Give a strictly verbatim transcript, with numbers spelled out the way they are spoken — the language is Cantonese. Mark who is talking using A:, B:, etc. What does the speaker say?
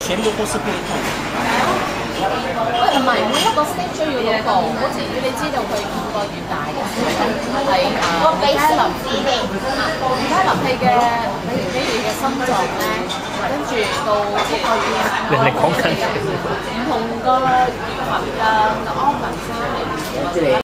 A: 全部都是不同。
B: 喂，唔係每一個 stage 需要嗰個，好似你知道佢五個月大嘅時候，係誒而家臨而家臨氣嘅，比比如嘅心臟咧，跟住到一個月
C: 你你講緊
B: 唔同個月份嘅 organ 咧。